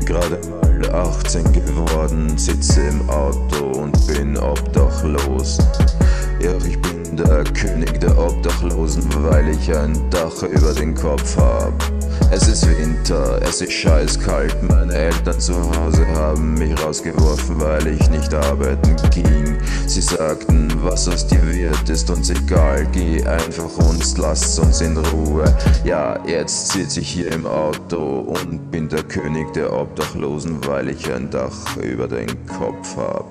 gerade mal 18 geworden, sitze im Auto und bin obdachlos. Ja, ich bin der König der Obdachlosen, weil ich ein Dach über den Kopf hab. Es ist Winter, es ist scheißkalt, meine Eltern zu Hause haben mich rausgeworfen, weil ich nicht arbeiten ging. Sie sagten, was aus dir wird, ist uns egal, geh einfach und lass uns in Ruhe. Ja, jetzt sitze ich hier im Auto und bin der König der Obdachlosen, weil ich ein Dach über den Kopf hab.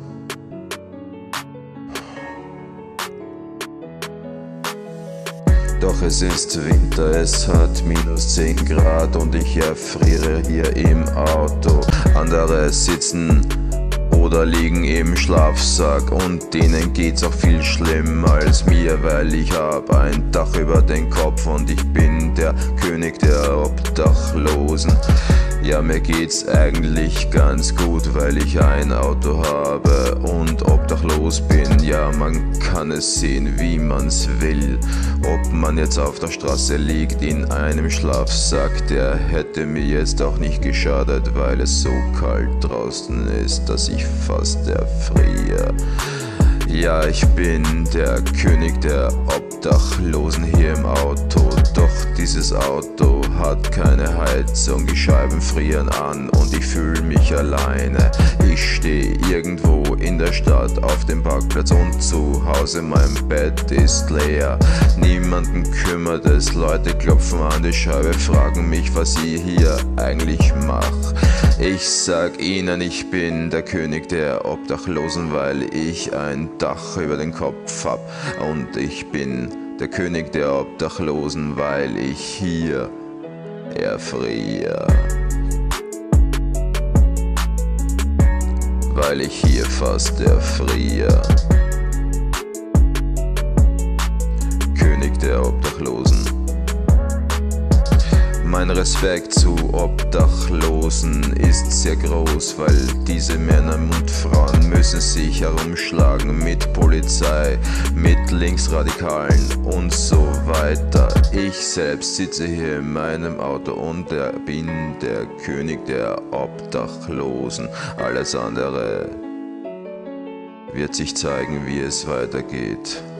Doch es ist Winter, es hat -10 Grad und ich erfriere hier im Auto. Andere sitzen oder liegen im Schlafsack und denen geht's auch viel schlimmer als mir, weil ich hab ein Dach über den Kopf und ich bin der König der Obdachlosen. Ja, mir geht's eigentlich ganz gut, weil ich ein Auto habe und obdachlos bin. Ja, man kann es sehen, wie man's will. Ob man jetzt auf der Straße liegt in einem Schlafsack, der hätte mir jetzt auch nicht geschadet, weil es so kalt draußen ist, dass ich fast erfriere. Ja, ich bin der König der Obdachlosen hier im Auto. Doch dieses Auto hat keine Heizung, die Scheiben frieren an und ich fühle mich alleine. Ich stehe irgendwo in der Stadt auf dem Parkplatz und zu Hause mein Bett ist leer. Niemanden kümmert es, Leute klopfen an die Scheibe, fragen mich, was ich hier eigentlich mach. Ich sag ihnen, ich bin der König der Obdachlosen, weil ich ein Dach über den Kopf hab. Und ich bin der König der Obdachlosen, weil ich hier erfriere. Weil ich hier fast erfriere. König der Obdachlosen. Mein Respekt zu Obdachlosen ist sehr groß, weil diese Männer und Frauen müssen sich herumschlagen mit Polizei, mit Linksradikalen und so weiter. Ich selbst sitze hier in meinem Auto und bin der König der Obdachlosen. Alles andere wird sich zeigen, wie es weitergeht.